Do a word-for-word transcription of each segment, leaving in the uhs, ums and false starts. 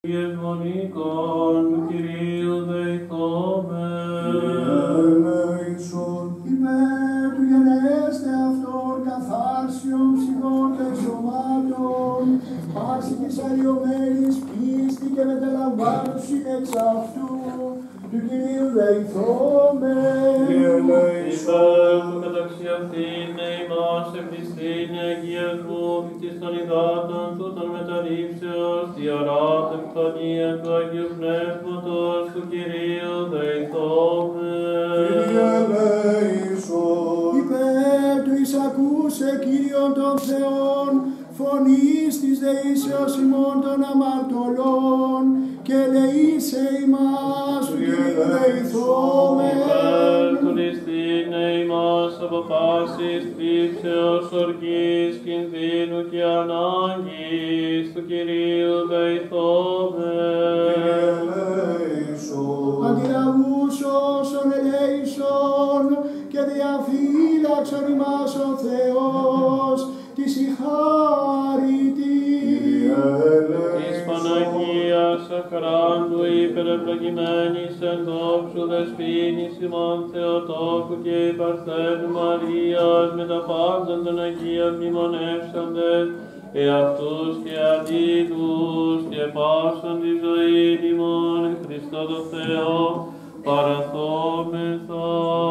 Γεμονικών του Κυρίου δεηθόμεν. Ελέησον υπέρ του γενέστε αυτών καθάρσιων ψυχών και σωμάτων, πάση της αλλοιωμένης πίστη και μεταλαμβάνωση εξ αυτού, του Κυρίου δεηθόμεν. Υπέρ του μεταξύ Αθήνε ημάς εμπιστήν αγιασμού της των υδάτων τούτων μεταρρύψεως διαράτευκτονία του Αγίου Πνεύματος του Κυρίου δεηθόμεν. Κύριε ελέησον. Υπέρ του εισακούσε Κύριον των Θεών φωνής της δεήσεως ημών των αμαρτωλών και ελεήσε ημάς του Κυρίου δεηθόμεν. Υπέρ του ληστήνε ημάς από πάσης θλίψεως, οργής, κινδύνου και ανάγκης του Κυρίου δεηθόμεν. Αντιλαβούς όσων ελέησον και διαφύλαξον ημάς ο Θεός της η χάρητη. Της Παναγίας αχράντου υπερευλογημένης εν δόξου δεσποίνης ημών Θεοτόκου και η Παρθένου Μαρίας με τα πάντα των Αγίων μνημονεύσαντες εαυτούς και αντίδους και πάσον τη ζωή ημών Χριστό το Θεό παραθόμεθα.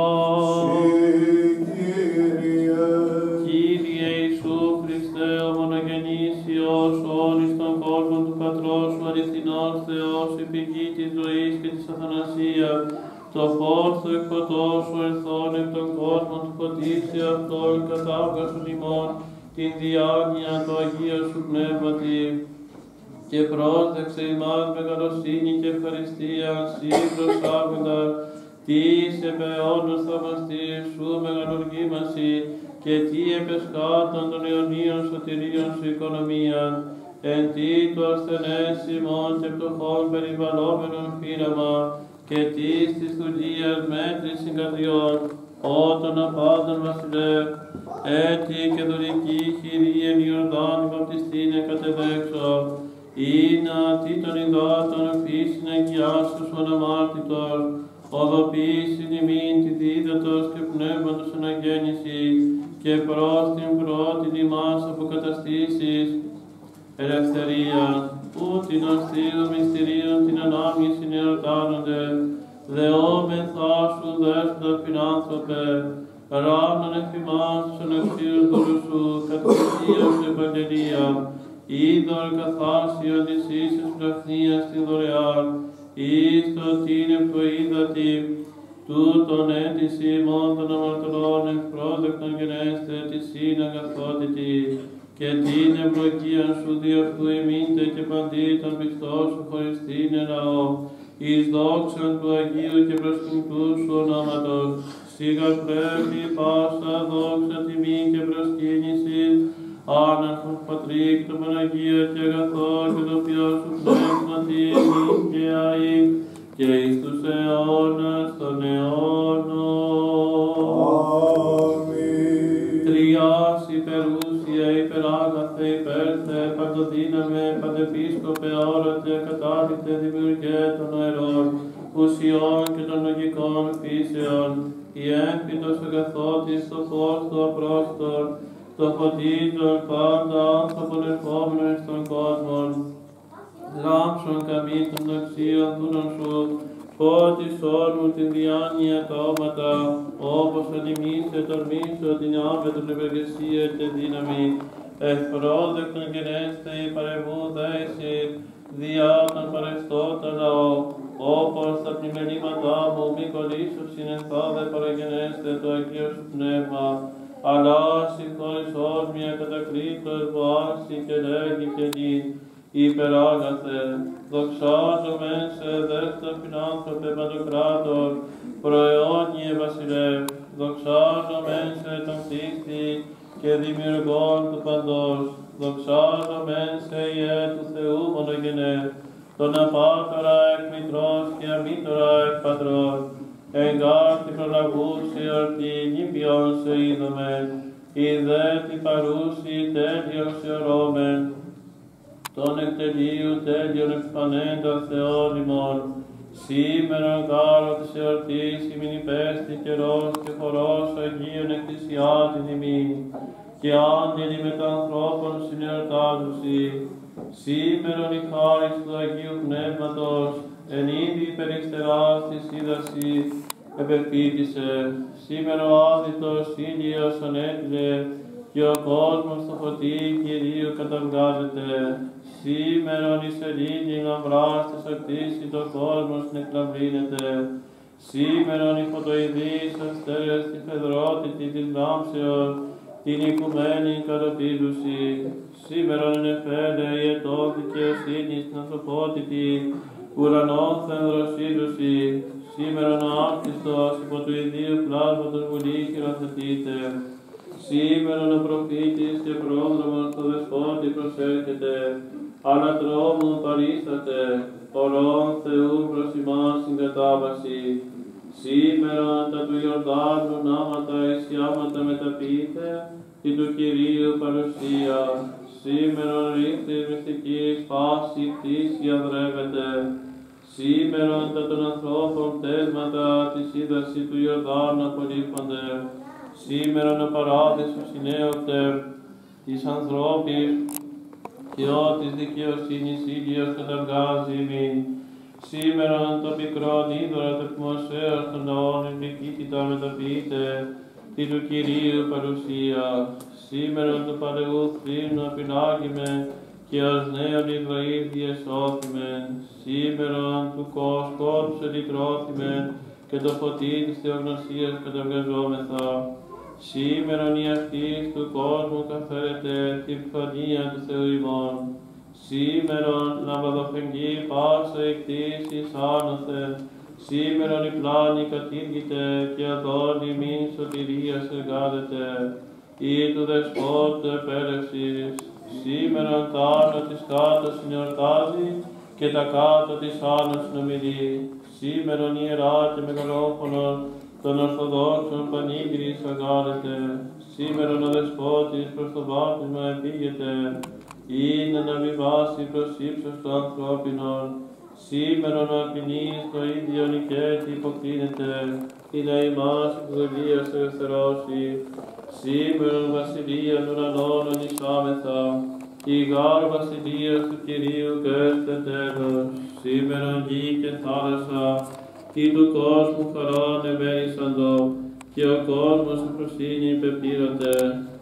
Κύριε Ιησού Χριστέ, ο μονογενής Υιός, όν εις τον κόσμο του Πατρός σου αληθινός Θεός, η πηγή της ζωής και της αθανασίας, το φως του εκφωτός σου ερθών εκ των κόσμων του φωτίσει αυτόν κατάβγασον ημών την διάνοια του Αγίου σου Πνεύματι και πρόσδεξε ημάς με καλοσύνη και ευχαριστία σύ προσάγοντα τις επαιώνος θαυμαστής σου μεγαλουργήμασι και τι επεσκάτων των αιωνίων σωτηρίων σου οικονομίαν, εν τι το ασθενές ημών και πτωχών περιβαλλόμενων πείραμα και τις της δουλείας μέτρης συγκαδιών, ό των απάντων βασιλεύ, έτη και δωρική χειρή εν Ιορδάνη βαπτιστήνε κατεδέξω, ήνα τι των υδάτων φύσιν εγγυάσους οναμάρτητος, οδοποιήσιν ημίν τη δίδατος και πνεύματος αναγέννησης και προς την πρώτην ημάς αποκαταστήσεις ελευθερία, που την αστείλου μυστηρίων την ανάμνηση εορτάνονται, δεόμεθά σου δέσποτα φιλάνθρωπε, ράνον εφημάς τους αναξίους δούλους σου, κατοικίας σου επαγγελία, είδωρ καθάσιον της ίσης πραχνίας την δωρεάν, εις το την ευκοίδατη, τούτον έντυση ημών των αμαρτωλών ευπρόσδεκτον γενέστε της είναι αγαθότητη, και την ευλογίαν σου δι' αυτού ημίντε και παντή των πιστών σου χωριστήν λαό, εις δόξαν του Αγίου και προσκυνητού σου ονόματος, σίγα πρέπει πάσα δόξα τιμή και προσκύνηση, άναρχος Πατρί και το Παναγία και αγαθό και το Υιό σου πνεύματι ημίν και αεί και εις τους αιώνας των αιώνων. Αμήν. Τριάς υπερούσια, υπεράγαθε, υπέρθε, παντοδύναμε, παντεπίσκοπε, όρωτε, κατάρριτε, δημιουργέ των αερών, ουσιών και των λογικών φύσεων, η έμπιτος αγαθότης, το φως του απρόστον, το φωτίζον πάντα άνθρωπον ερχόμενον στον κόσμο, λάμψον καμήν των δοξίων δούλων σου, φώτις όρμου την διάνοια τα όματα, όπως ανημίσε τορμήσω την άμετρον ευεργεσία και δύναμη, ευπρόσδεκτον γενέστε η παρεμού δέση, διά των παρεστώτα λαό, όπως τα πλημελήματά μου μη κολλήσω συνενθάδε παραγενέστε το Αγίο σου Πνεύμα, αλλά συγχωρησός μια κατακρίτως βοάσει και λέγει και νυν, υπεράγαθε, δοξάζομεν σε δέστα φιλάνθρωπε παντοκράτορ, προαιώνιε βασιλεύ, δοξάζομεν σε τον πίστη και δημιουργών του παντός, δοξάζομεν σε Ιε του Θεού μονογενέ, τον απάτορα εκ μητρός και αμήτωρα εκ πατρός, εγκάρτη προλαβούς εορτή νηπιών σε είδομεν, η δε την παρούση τέλειον σε ορώμεν, τον εκτελείου τέλειον εξπανέντα Θεόν ημών, σήμερον γάρο της εορτής ημιν υπέστη καιρός και χορός Αγίων εκκλησιάτην ημιν, και άγγελοι με τα ανθρώπων συνεορτάζουσι, σήμερον η χάρις του Αγίου Πνεύματος, εν είδη περιστεράς της είδαση επερπίτησε, σήμερο άδειτος ήλιος ανέτειλε, και ο κόσμος στο φωτί Κυρίου καταβγάζεται. Σήμερον η σελήνη λαμπράς της ακτήσει το κόσμος νεκλαμπρύνεται. Σήμερον η φωτοειδής αστέρες τη φεδρότητη της λάμψεως, την οικουμένη καταπίδουση. Σήμερον εν εφέλε η ετών δικαιοσύνης την ανθρωπότητη, ουρανών θενδροσίδουση. Σήμερον άκτιστος υπό του ιδίου πλάσματος βουλή χειροθετείται. Σήμερον ο προφήτης και πρόδρομος στο δεσπότη προσέρχεται, ανατρόμου παρίσταται, ορών Θεού προς ημάς συγκατάβαση. Σήμερον τα του Ιορδάνου νάματα εσιάματα μεταποιείται, και του Κυρίου παρουσία. Σήμερον ρίχτης μυστικής πάση κτήση αδρεύεται. Σήμερον τα των ανθρώπων πτέσματα της είδαση του Ιορδάνου απολύφονται. Σήμερον ο παράδεισος συνέωτε της ανθρώπης, και ό της δικαιοσύνης ήλιος καταργάζει ημίν. Σήμερον το πικρόν είδωρα το δημοσέως των λαών ευλικήτητα μεταποιείται, τη του Κυρίου παρουσία. Σήμερον του παλαιού θρήνου απειλάγημε, και ως νέον Ισραήλ διεσώθημεν. Σήμερον του σκότους ελυτρώθημεν, και το φωτί της θεογνωσίας καταυγαζόμεθα. Σήμερον η αυτής του κόσμου καθαίρεται την φανία του Θεού ημών. Σήμερον λαμπαδοφεγγή πάσα η κτήσης άνωθε. Σήμερον η πλάνη κατήργηται, και αδόν ημίν σωτηρίας εργάζεται. Ή του δεσπότου επέλευσης. Σήμερον τα άνω της κάτω συνεορτάζει, και τα κάτω της άνω συνομιλεί. Σήμερον ιερά και μεγαλόφωνος των Ορθοδόξων πανήγυρης αγάρεται. Σήμερον ο δεσπότης προς το βάπτισμα επήγεται, είναι να βιβάσει προς ύψος του ανθρώπινων. Σήμερον ο Ακρινής το ίδιο νικέτη υποκλίνεται, ή να ημάς εκ δουλείας ελευθερώσει. Σήμερον βασιλείαν ουρανών ονεισάμεθα, η γάρ βασιλείας του Κυρίου και έστε τέλος. Σήμερον γη και θάλασσα, τι του κόσμου χαράν εμέρισαντο, και ο κόσμος σε προσύνη υπεπλήρωτε.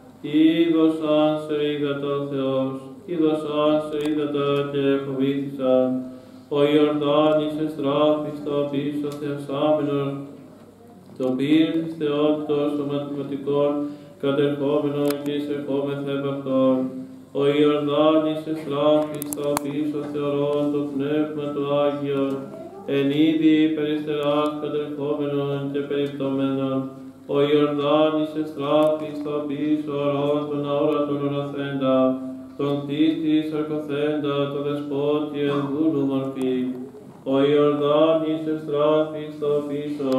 Είδωσαν σε ήγατα ο Θεός, είδωσαν σε ήγατα και φοβήθησαν. Ο Ιορδάνης εστράφη στο πίσω θεασάμενος, το πύρ της θεότητος των μαθηματικών κατερχόμενων και εισερχόμεθα επ' αυτόν. Ο Ιορδάνης εστράφη στο πίσω θεωρών το πνεύμα του Άγιον, εν είδη περιστεράς κατερχόμενων και περιπτωμένων. Ο Ιορδάνης εστράφη στο πίσω ορών των αόρατων οραθέντα, τον κτίστη σαρκοθέντα, το δεσπότη εν δούλου μορφή. Ο Ιορδάνης εστράφη στο πίσω,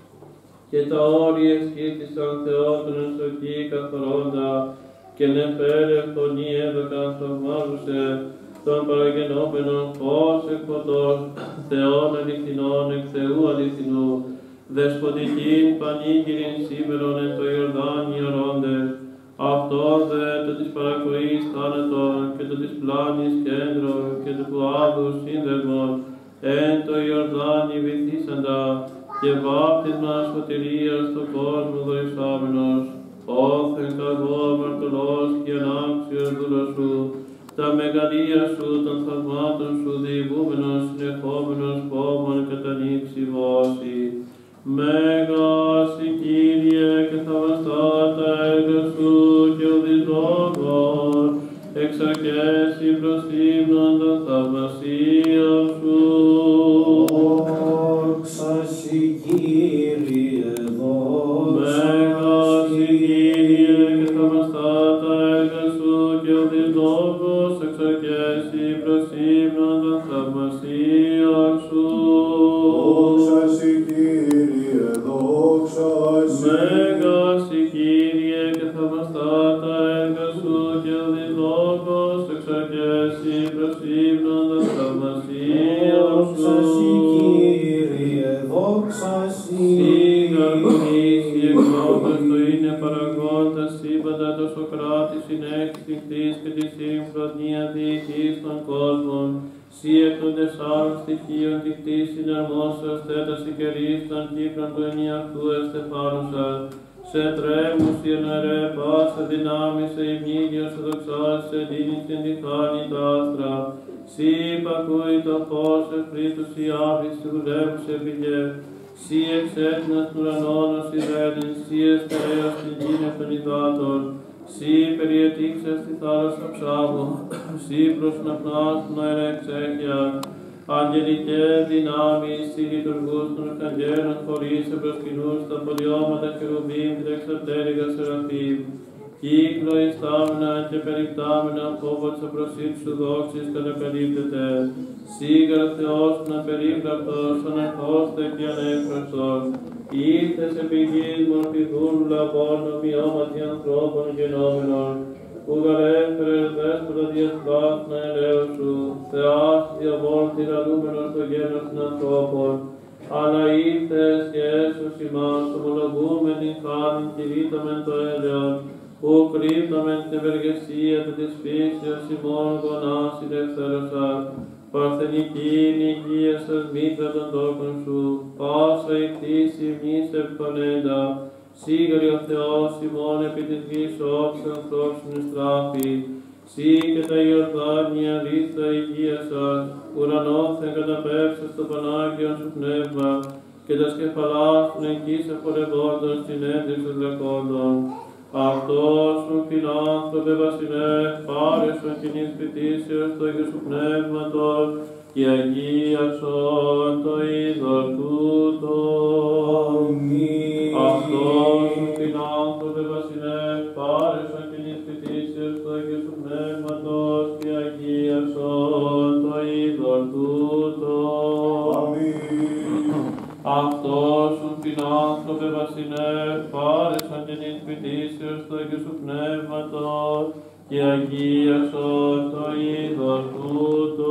και τα όρια σκίστησαν θεότων εν σοκή καθορώντα, και νεφέρε φωνή έδωκαν θαυμάζουσε, των παραγενόμενων φως εκ φωτός, Θεών αληθινών εκ Θεού αληθινού, δεσποτικήν πανήγυριν σήμερον εν το Ιορδάνη ορόντες, αυτόν δε το της παρακοής θάνατον, και το της πλάνης κέντρων, και του πουάδους σύνδεσμον, εν το Ιορδάνη βυθίσαντα, και βάπτισμα σωτηρίας του κόσμου δοησάμενος, όθεν καγώ αμαρτωλός και ανάξιος δούλος σου, τα μεγαλεία σου των θαυμάτων σου διηγούμενος συνεχόμενος πόμων κατανοίξει βόση. Μέγας η Κύριε και θαυμαστά τα έργα σου και ο δυσλόγων, εξαρκέσει προς ύμνον των θαυμασίων σου. Δόξα σοι Κύριε, δόξα Μέγας η Κύριε και θαυμαστά τα έργα σου και ο δυσλόγος, εξαρκέσει προς ύμνον των θαυμασίων σου. Δόξα σοι Κύριε, δόξα σοι. Μέγας η Κύριε και θαυμαστά τα έργα σου και ο δυσλόγος, εξαρκέσει προς Δόξα Συ, Κύριε, δόξα Συ. Σιγαρκονής η εκδόχος το είναι παραγόντα σύμπαντα το Σοκράτη συνέχιση νυχτής και τη σύμφρονία διοικής των κόσμων. Σύ εκ των τεσσάρων στοιχείων νυχτής συναρμόσεως θέτας ικερής των κύκλων του ενιαυτού εστεφάνουσα. Σε τρέμους η ενερέ πάσα δυνάμεις σε ημίγειος σε δοξάς σε δίνεις την διχάνη τα άστρα. Σύ υπακούει το φως ευπρίτους η άφης του δουλεύουσε πηγέ. Σύ εξέτεινας του ουρανών ως ηρένης, σύ εστερέως την γήνε των υδάτων. Σύ περιετήξες τη θάλασσα ψάβου, σύ προσναπνάς των αερεξέχεια. Αγγελικέ δυνάμεις, σύ λειτουργούς των αρχαγγέλων χωρίς εμπροσκυνούς τα πολιώματα χερουβίμ και εξαρτέλιγα σεραφείμ. Κύκλο ιστάμενα και περιπτάμενα φόβο της απροσύψου δόξης κατακαλύπτεται. Σίγαρα Θεός των απερίπλακτος, αναρχός και ανέκφραστος. Ήρθες επί γης μορφηγούν λαβών ομοιώματι ανθρώπων γενόμενων. Που γαρέφερες δέσποτα διασπάς να ελέος σου, Θεάς διαβόλτη ραλούμενος το γένος των ανθρώπων. Αλλά ήρθες και έσως ημάς, ομολογούμενοι χάριν κηρύτταμεν το έλεον, που κρύπταμεν την ευεργεσία του της φύσεως ημών γονάς ηλευθέρωσα. Παρθενική νοικία σας μήτρα των τόκων σου, πάσα η κτήση μης ευκολέντα. Σίγαρη ο Θεός ημών επί της γης όψε ανθρώπινη στράφη. Σύ και τα Ιορδάνια λίστα υγεία σας, ουρανόθεν καταπέψες το Πανάγιον σου πνεύμα, και τα σκεφαλάς των εκείς εφορευόντων συνέντευξης λεκόντων. Αυτός σου φιλάνθρωπε βασιλέ, πάρεσον κοινής πητήσεως το Άγιο σου πνεύματος, και αγίασον το είδος τούτο. Αυτός σου φιλάνθρωπε βασιλέ, πάρεσον κοινής πητήσεως το Άγιο σου πνεύματος, και αγίασον το είδος τούτο. Αυτός σου φιλάνθρωπε βασιλέ, πάρεσον κοινής πητήσεως το Άγιο σου πνεύματος, και αγίασον το είδος τούτο.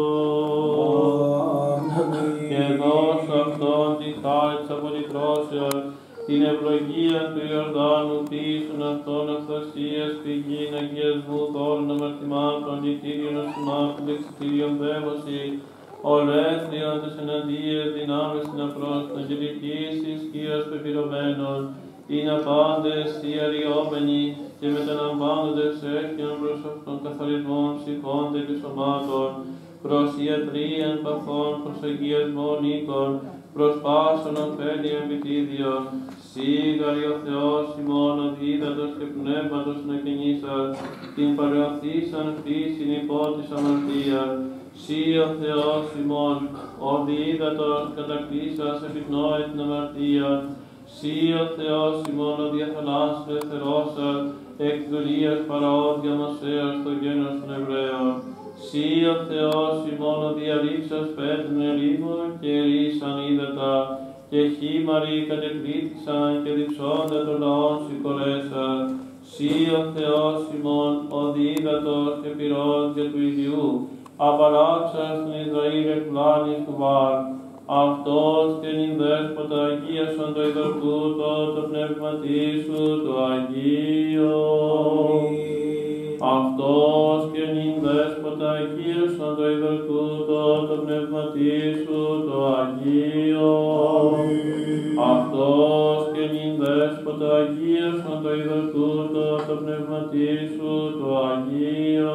Και δώσ' αυτόν τη χάρη της απολυτρώσεως, την ευλογία του Ιορδάνου πίσουν αυτόν αυθασίας πηγήν αγιασμού τόρων αμαρτημάτων, λυτήριων οσημάτων, λεξιτήριων δέμωση, ολέθριον της εναντίες δυνάμεις στην απρόσθετον, αγγελικής ισχύος πεπυρωμένων, είναι απάντες οι αριόμενοι και μεταλαμβάνοντες έχιον προς αυτόν καθαρισμών ψυχώνται και σωμάτων, προς ιατρίαν παθών, προς αγιασμών οίκων, προς πάσων ωφέλιων επιτίδιων. Σίγαρη ο Θεός ημών οδύδατος και πνεύματος να καινήσας, την παρεωθήσαν φύσιν υπό της αμαρτίας. Σύ ο Θεός ημών οδύδατος κατακτήσας επιπνόη την αμαρτία. Σύ ο Θεός ημών ο διαφανάς ελευθερώσας, εκ δουλείας παραόδια Μωσέας το γένος των Εβραίων. Σύ ο Θεός ημών ο διαλήψας πέτρων ερήμων και ερήσαν ύδατα, και χήμαροι κατεκλήθησαν και διψώντα των λαών συγχωρέσαν. Σύ ο Θεός ημών ο δίδατος και πυρός για του ιδιού, απαλλάξας τον Ισραήλ εκ πλάνης του βάρ. Αυτός και νυν δέσποτα αγίασον το ειδωρτούτο το πνεύματί σου το Αγίο. Αυτός και νυν δέσποτα αγίασον το ειδωρτούτο το πνεύματί σου το Αγίο. Αυτός και νυν δέσποτα αγίασον το ειδωρτούτο το πνεύματί σου το Αγίο.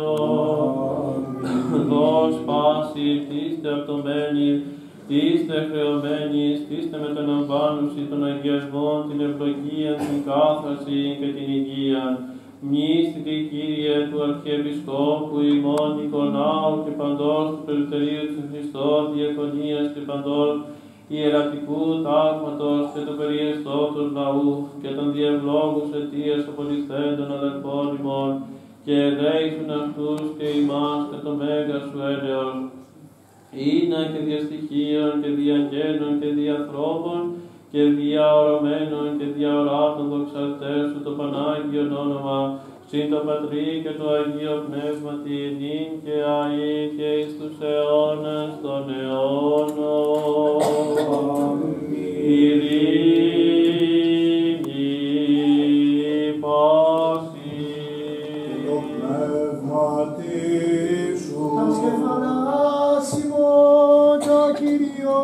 Δώσ' πάση, τίστε αυτομένη, τίστε χρεωμένης, τίστε μεταλαμβάνουσι των αγιασμών, την ευλογία, την κάθαρση και την υγεία. Μνήστηκε Κύριε του Αρχιεπισκόπου ημών Νικολάου και παντός του Πρεσβυτερίου της Χριστός Διακονίας και παντός ιερατικού τάγματος και του περιεστώτος λαού και των διευλόγους αιτίας απολυθέντων αδελφών ημών, και ελέησουν αυτούς και ημάς και το μέγα σου έλεος. Είναι και δια στοιχείων και δια αγγέλων και δια ανθρώπων και δια ορωμένων και δια οράτων δοξαστές σου το Πανάγιον όνομα, συν το Πατρί και το Αγίο Πνεύματι, νυν και αεί και εις τους αιώνας των αιώνων. Κύριο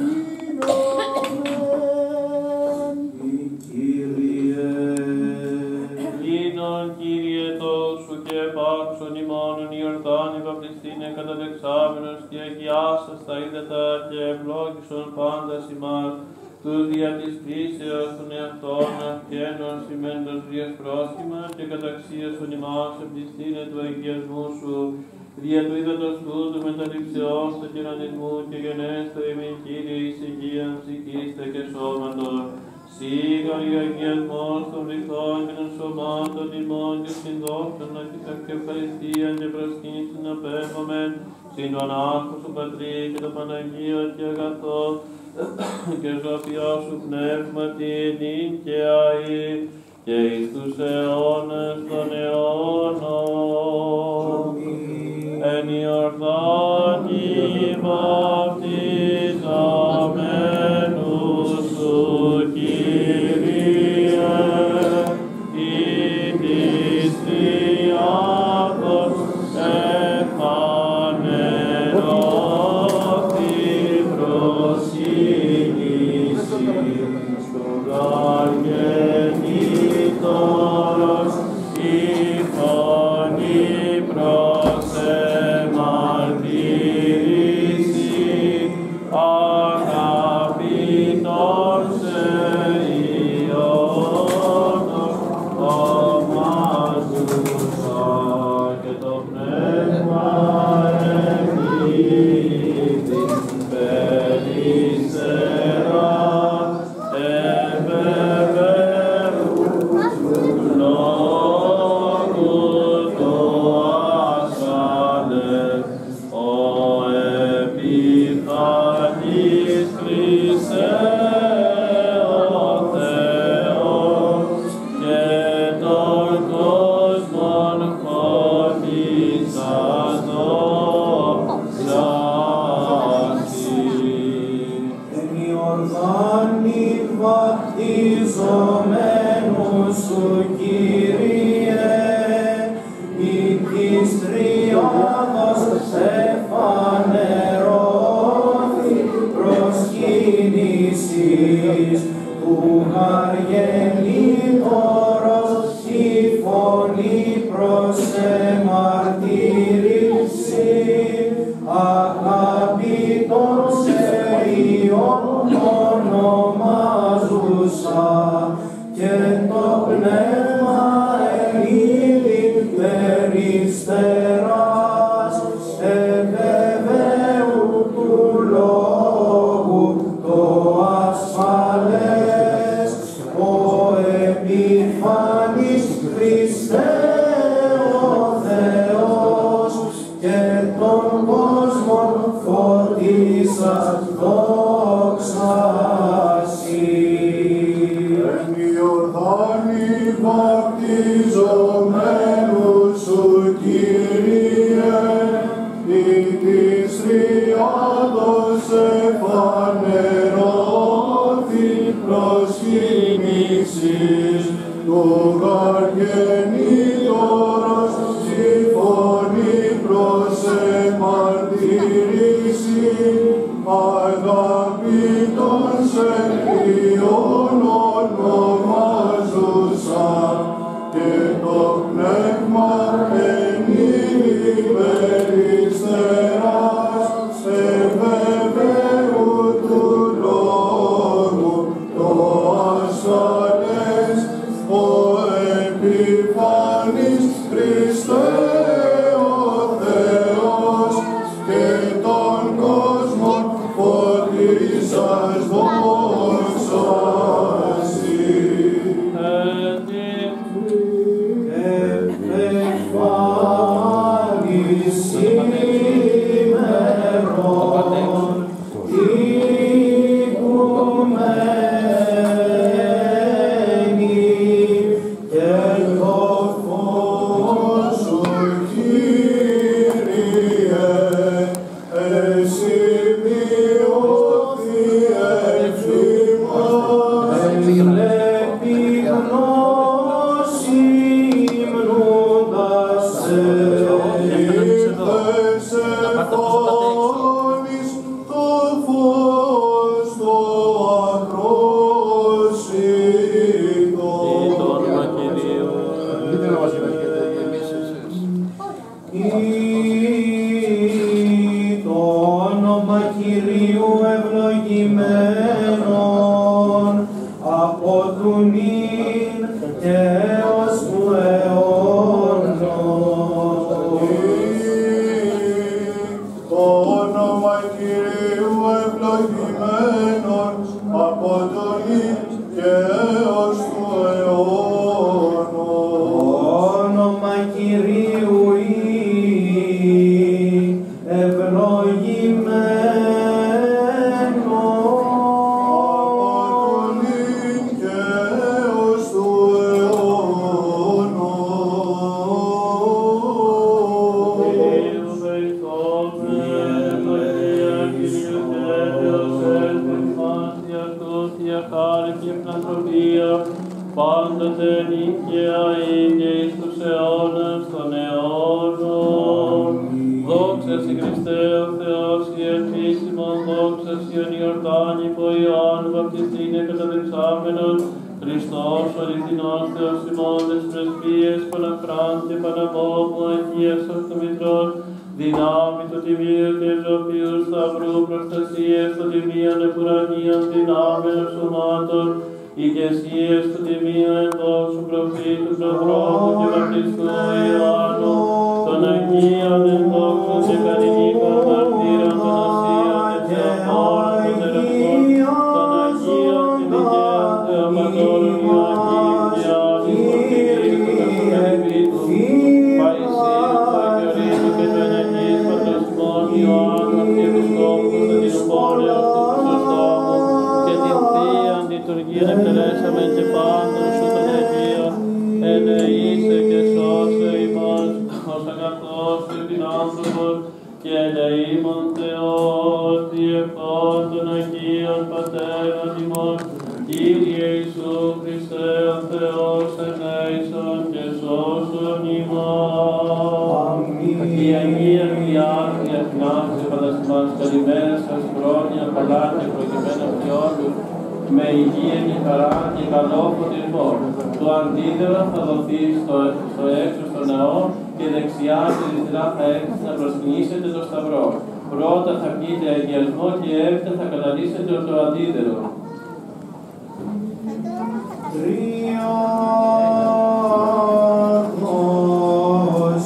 κλείνομεν. Κύριε, Κλείνον, Κύριε, τόσου και επάξον ημώνων η ορθάνη βαπτιστήνε καταδεξάμενος και αγιάσας τα ύδατα και ευλόγησον πάντας ημάς, τους δια της φύσεως των εαυτών αυχένων σημέντος δίας πρόσχημα και καταξίασον ημάς εμπιστήνε του αγιασμού σου, δια του ύδατος τούτου μεταληψεώς του κοινωνισμού και γενέστερη ημίν Κύριε εις υγείαν ψυχήστε και σώματος. Σίγαρ η αγιασμός των βυθών και των σωμάτων ημών και συνδόξων και ευχαριστίαν και προσκύνησιν απέχομεν, συν τον άγχο σου Πατρί και το Παναγίο και αγαθό και ζωοποιό σου πνεύματι νυν και αεί και εις τους αιώνες των αιώνων. Εν η ορθάνη βαπτιζαμένους σου, Κύριε, ή της Τριάδος εφανερώθη προσκύνηση του γαργενήτωρος η φωνή προς εμαρτύρηση αγαπητός Υιόνος ομάζουσα και το πνεύμα εμείς περιστερά εμπεβεβαιού του λόγου το ασφαλές ο επιφανής Χριστέ ο Θεός και τον κόσμον φωτίσας δόξασι. εν η ορθάνη βαπτιζομένους σου, Κύριε, η της Τριάδος εφανερώθη προσκύνησης του γαργενήτωρος η φωνή προς εμαρτύρηση αγαπητός Υιόν ονομάζουσα και το πνεύμα ενήλυ περιστεράς ευεβαίου του λόγου το ασφαλές ο επιφανής Χριστέ ο Θεός και τον κόσμον φωτίσας δόξασι. Εν η ορθάνη βαπτιζομένους σου, Κύριε, η της Τριάδος εφανερώθη προσκύνησης του γαργενήτωρος η φωνή προς εμαρτύρηση αγαπητών σε Υιόν ονομάζουσα και το πνεύμα ενήλυ περιστεράς ευεβαίου του λόγου το ασφαλές ο επιφανής Χριστέ ο Θεός και τον κόσμο φωτίσας δόξασι. Επεφάνης ημερών οικουμένη και το φως σου, Κύριε, εσύ ποιόθη ευθύμας βλέπει γνώση υμνούντας σε. ήρθες εφώνης το Κυρίου ευλογημένον από του νυν και έως του αιώνος. Το όνομα Κυρίου ευλογημένον από το νυν και έως του αιώνος. Όνομα Κυρίου πάντοτε νίκαια είναι εις τους αιώνας των αιώνων. Δόξα σοι Χριστέ ο Θεός η ελπίσιμον, δόξα σοι ον Ιορδάνη υπό Ιωάννου βαπτιστήνε καταδεξάμενον, Χριστός ο αληθινός Θεός ημών τες πρεσβείες Παναφράντη Παναμόμου Αγίας Αυτομητρών, δυνάμει του τιμίου και ζωοποιού σταυρού προστασίες των τιμίων επουρανίων δυνάμεων σωμάτων, ηγεσίες του τιμίου ενδόξου προφήτου προδρόμου και βαπτιστού Ιωάννου, των Αγίων ενδόξου και κανονικών μαρτύρων των Ασίων και Θεοφόρων των Ερευνών, των Αγίων Τιμικαίων Θεοπατώρων Ιωακήμ και Άδης Πορφυρίου του Καθοδελφίτου, Παϊσίου του Αγιορείτου και του Ενεγγύης Πατροσιμών Ιωάννου Αρχιεπισκόπου Κωνσταντινουπόλεως του Χρυσοστόμου και την Θείαν λειτουργίαν εκτελέσαμε και πάντων σου των Αγίων, ελεήσε και σώσε ημάς ως αγαθός και φιλάνθρωπος και ελεήμων Θεός διευχών των Αγίων Πατέρων ημών, Κύριε Ιησού Χριστέ ο Θεός ελέησον και σώσον ημάς. Η Αγία Διάρκεια Εθνάς επαναστημάς καλημέρα σας, χρόνια πολλά και προκειμένα σε όλους, με υγεία και χαρά και καλό φωτισμό. Το αντίδωρο θα δοθεί στο, στο έξω στο ναό και δεξιά και δεξιά θα έρθει να προσκυνήσετε το σταυρό. Πρώτα θα πείτε αγιασμό και έπειτα θα καταλύσετε το αντίδωρο. Τριάδος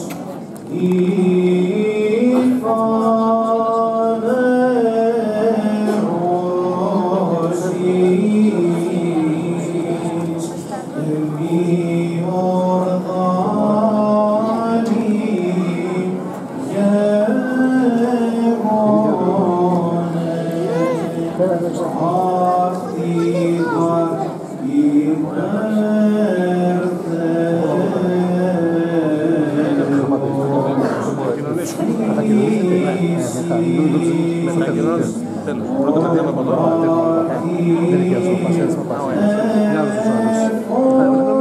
υφανέρος εις Ιορδάνη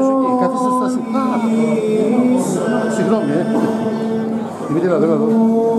Συγγνώμη, ε. Δημήτρη, εδώ, εδώ.